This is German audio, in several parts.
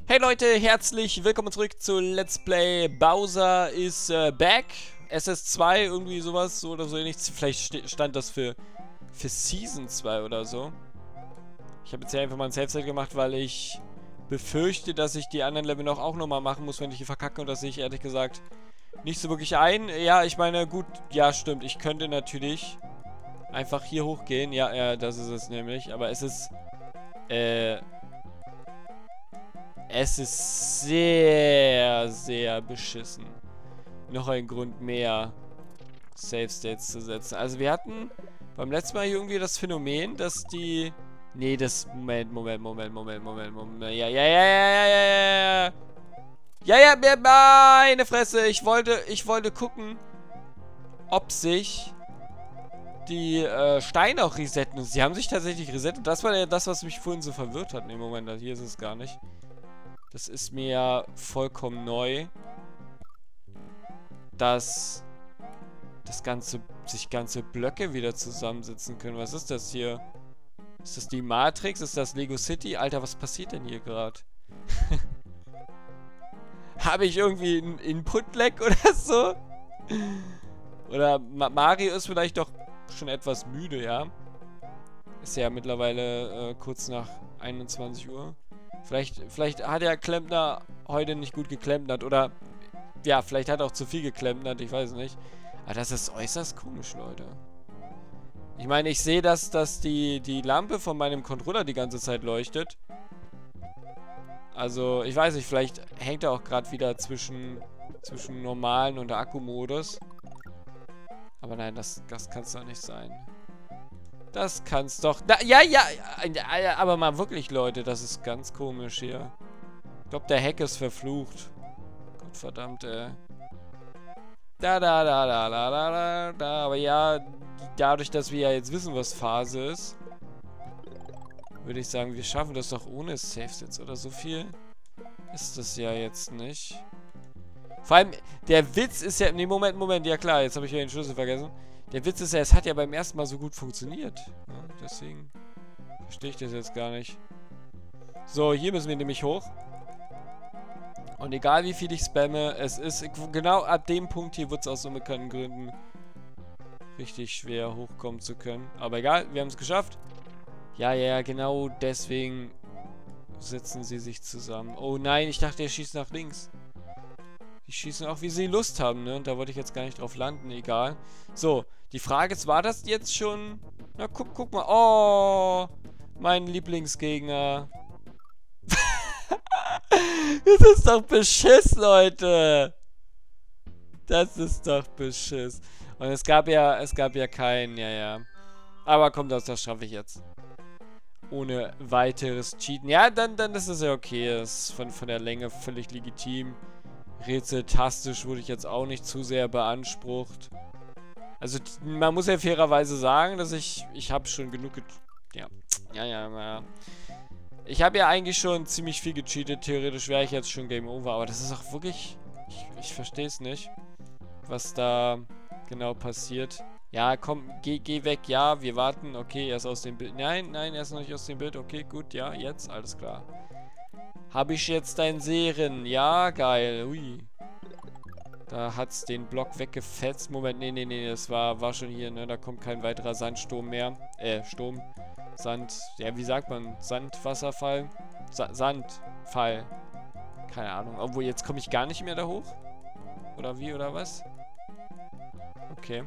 Hey Leute, herzlich willkommen zurück zu Let's Play Bowser is Back. SS2, irgendwie sowas so oder so ähnlich. Vielleicht stand das für Season 2 oder so. Ich habe jetzt hier einfach mal ein Save-Set gemacht, weil ich befürchte, dass ich die anderen Level auch nochmal machen muss, wenn ich hier verkacke. Und das sehe ich ehrlich gesagt nicht so wirklich ein. Ja, ich meine, gut, ja stimmt. Ich könnte natürlich einfach hier hochgehen. Ja, das ist es nämlich. Aber es ist, es ist sehr, sehr beschissen. Noch ein Grund mehr, Save States zu setzen. Also wir hatten beim letzten Mal hier irgendwie das Phänomen, dass die... Nee, das... Moment. Ja, meine Fresse. Ich wollte gucken, ob sich die Steine auch resetten. Und sie haben sich tatsächlich resettet. Das war ja das, was mich vorhin so verwirrt hat. Nee, Moment, hier ist es gar nicht. Das ist mir ja vollkommen neu, dass sich ganze Blöcke wieder zusammensetzen können. Was ist das hier? Ist das die Matrix? Ist das Lego City? Alter, was passiert denn hier gerade? Habe ich irgendwie einen Input-Lag oder so? Oder Mario ist vielleicht doch schon etwas müde, ja? Ist ja mittlerweile kurz nach 21 Uhr. Vielleicht hat der Klempner heute nicht gut geklempnert. Oder, ja, vielleicht hat er auch zu viel geklempnert. Ich weiß nicht. Aber das ist äußerst komisch, Leute. Ich meine, ich sehe, dass die Lampe von meinem Controller die ganze Zeit leuchtet. Also, ich weiß nicht, vielleicht hängt er auch gerade wieder zwischen normalen und Akkumodus. Aber nein, das kann es doch nicht sein. Das kann's doch... Ja, aber mal wirklich, Leute, das ist ganz komisch hier. Ich glaube, der Hack ist verflucht. Gottverdammt, ey. Aber ja, dadurch, dass wir ja jetzt wissen, was Phase ist, würde ich sagen, wir schaffen das doch ohne Save-Sets, oder? So viel ist das ja jetzt nicht. Vor allem, der Witz ist ja... Nee, Moment, ja klar, jetzt habe ich ja den Schlüssel vergessen. Der Witz ist ja, es hat ja beim ersten Mal so gut funktioniert. Ja, deswegen verstehe ich das jetzt gar nicht. So, hier müssen wir nämlich hoch. Und egal wie viel ich spamme, es ist genau ab dem Punkt hier wird es aus unbekannten Gründen richtig schwer hochkommen zu können. Aber egal, wir haben es geschafft. Ja, genau deswegen setzen sie sich zusammen. Oh nein, ich dachte, er schießt nach links. Die schießen auch, wie sie Lust haben, ne? Und da wollte ich jetzt gar nicht drauf landen, egal. So, die Frage ist, war das jetzt schon... Na, guck mal. Oh, mein Lieblingsgegner. Das ist doch Beschiss, Leute. Das ist doch Beschiss. Und es gab ja keinen, ja. Aber komm, das schaffe ich jetzt. Ohne weiteres Cheaten. Ja, dann ist es ja okay. Das ist von der Länge völlig legitim. Rätseltastisch wurde ich jetzt auch nicht zu sehr beansprucht. Also, man muss ja fairerweise sagen, dass ich habe schon genug ja. Ich habe ja eigentlich schon ziemlich viel gecheatet. Theoretisch wäre ich jetzt schon Game Over. Aber das ist auch wirklich... Ich verstehe es nicht, was da genau passiert. Ja, komm, geh weg. Ja, wir warten. Okay, er ist aus dem Bild. Nein, er ist noch nicht aus dem Bild. Okay, gut, ja, jetzt. Alles klar. Habe ich jetzt dein Seren? Ja, geil. Ui. Da hat's den Block weggefetzt. Moment, nee, das war schon hier, ne? Da kommt kein weiterer Sandsturm mehr. Sturm. Sand. Ja, wie sagt man? Sandwasserfall? Sandfall. Keine Ahnung. Obwohl, jetzt komme ich gar nicht mehr da hoch. Oder wie, oder was? Okay.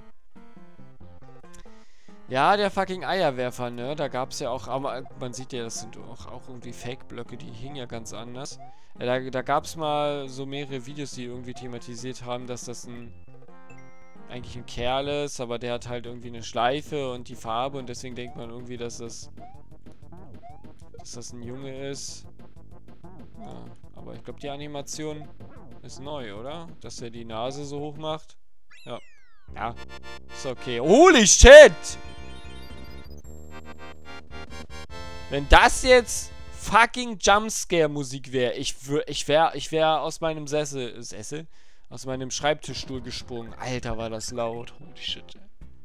Ja, der fucking Eierwerfer, ne? Da gab es ja auch, aber man sieht ja, das sind auch irgendwie Fake-Blöcke, die hingen ja ganz anders. Da gab es mal so mehrere Videos, die irgendwie thematisiert haben, dass das eigentlich ein Kerl ist, aber der hat halt irgendwie eine Schleife und die Farbe und deswegen denkt man irgendwie, dass das ein Junge ist. Ja, aber ich glaube, die Animation ist neu, oder? Dass er die Nase so hoch macht. Ja. Ja, ist okay. Holy shit! Wenn das jetzt fucking Jumpscare-Musik wäre, ich wäre aus meinem aus meinem Schreibtischstuhl gesprungen. Alter, war das laut. Holy shit.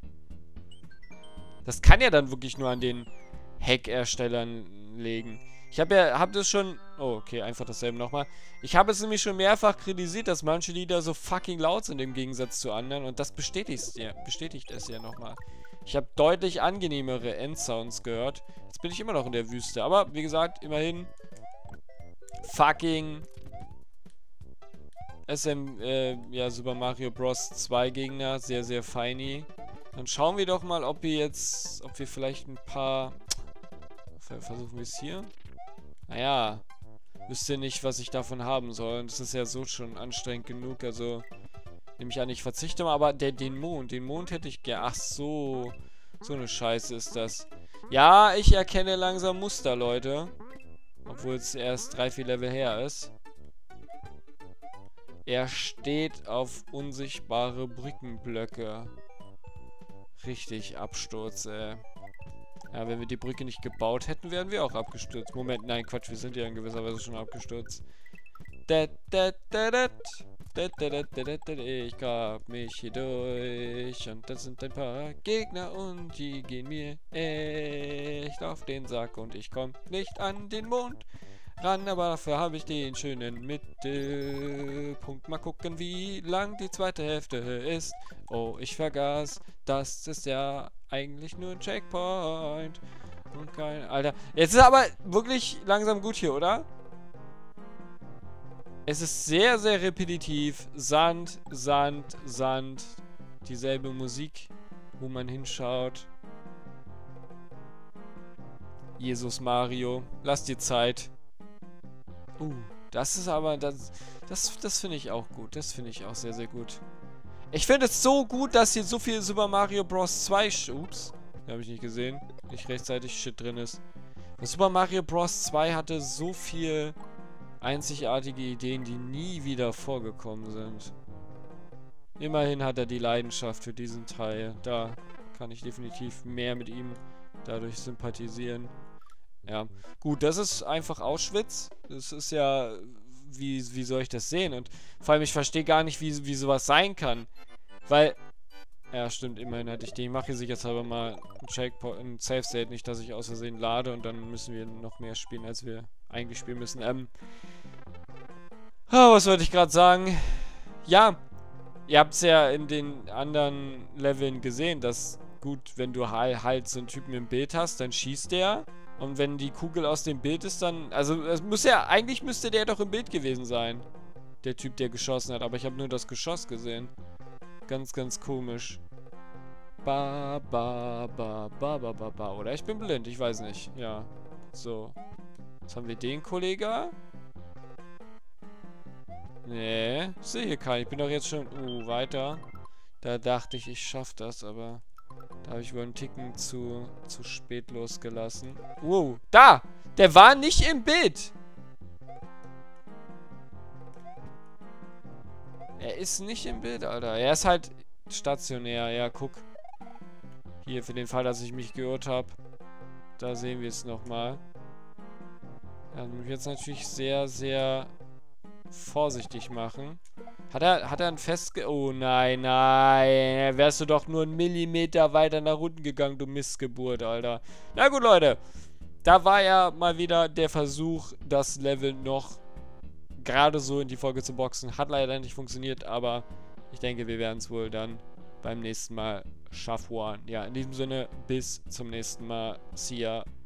Das kann ja dann wirklich nur an den Hack-Erstellern legen. Ich hab das schon... Oh, okay, einfach dasselbe nochmal. Ich habe es nämlich schon mehrfach kritisiert, dass manche Lieder so fucking laut sind im Gegensatz zu anderen. Und das bestätigt es ja nochmal. Ich habe deutlich angenehmere Endsounds gehört. Jetzt bin ich immer noch in der Wüste. Aber, wie gesagt, immerhin... Fucking... ja, Super Mario Bros. 2 Gegner. Sehr, sehr feini. Dann schauen wir doch mal, ob wir vielleicht ein paar... Versuchen wir es hier? Naja, wüsste nicht, was ich davon haben soll. Und das ist ja so schon anstrengend genug. Also, nehme ich an, ich verzichte mal. Aber den Mond hätte ich gerne. Ach so, so eine Scheiße ist das. Ja, ich erkenne langsam Muster, Leute. Obwohl es erst 3-4 Level her ist. Er steht auf unsichtbare Brückenblöcke. Richtig Absturz, ey. Ja, wenn wir die Brücke nicht gebaut hätten, wären wir auch abgestürzt. Moment, nein, Quatsch, wir sind ja in gewisser Weise schon abgestürzt. Ich grab mich hier durch und das sind ein paar Gegner und die gehen mir echt auf den Sack und ich komm nicht an den Mond ran, aber dafür habe ich den schönen Mittelpunkt. Mal gucken, wie lang die zweite Hälfte ist. Oh, ich vergaß, das ist ja eigentlich nur ein Checkpoint. Und kein... Alter, jetzt ist aber wirklich langsam gut hier, oder? Es ist sehr, sehr repetitiv. Sand, Sand, Sand. Dieselbe Musik, wo man hinschaut. Jesus Mario, lass dir Zeit. Das ist aber... Das finde ich auch gut. Das finde ich auch sehr, sehr gut. Ich finde es so gut, dass hier so viel Super Mario Bros. 2... Ups. Habe ich nicht gesehen. Nicht rechtzeitig Shit drin ist. Das Super Mario Bros. 2 hatte so viel einzigartige Ideen, die nie wieder vorgekommen sind. Immerhin hat er die Leidenschaft für diesen Teil. Da kann ich definitiv mehr mit ihm dadurch sympathisieren. Ja, gut, das ist einfach Auschwitz. Das ist ja... Wie soll ich das sehen? Und vor allem, ich verstehe gar nicht, wie sowas sein kann. Weil... Ja, stimmt, immerhin hatte ich den. Ich mache hier jetzt aber mal ein Checkpoint, ein Safe State, nicht, dass ich aus Versehen lade und dann müssen wir noch mehr spielen, als wir eigentlich spielen müssen. Was wollte ich gerade sagen? Ja, ihr habt es ja in den anderen Leveln gesehen, dass gut, wenn du halt so einen Typen im Bild hast, dann schießt der. Und wenn die Kugel aus dem Bild ist, dann... Also, es muss ja... Eigentlich müsste der doch im Bild gewesen sein. Der Typ, der geschossen hat. Aber ich habe nur das Geschoss gesehen. Ganz, ganz komisch. Ba, ba, ba, ba, ba, ba, ba. Oder ich bin blind, ich weiß nicht. Ja. So. Jetzt haben wir den Kollege. Nee. Ich sehe hier keinen. Ich bin doch jetzt schon... weiter. Da dachte ich, ich schaffe das, aber... Da habe ich wohl einen Ticken zu spät losgelassen. Da! Der war nicht im Bild! Er ist nicht im Bild, Alter. Er ist halt stationär. Ja, guck. Hier, für den Fall, dass ich mich geirrt habe. Da sehen wir es nochmal. Ja, muss ich jetzt natürlich sehr, sehr vorsichtig machen. Hat er ein Oh nein, nein. Wärst du doch nur einen Millimeter weiter nach unten gegangen, du Missgeburt, Alter. Na gut, Leute. Da war ja mal wieder der Versuch, das Level noch gerade so in die Folge zu boxen. Hat leider nicht funktioniert, aber ich denke, wir werden es wohl dann beim nächsten Mal schaffen. Ja, in diesem Sinne, bis zum nächsten Mal. See ya.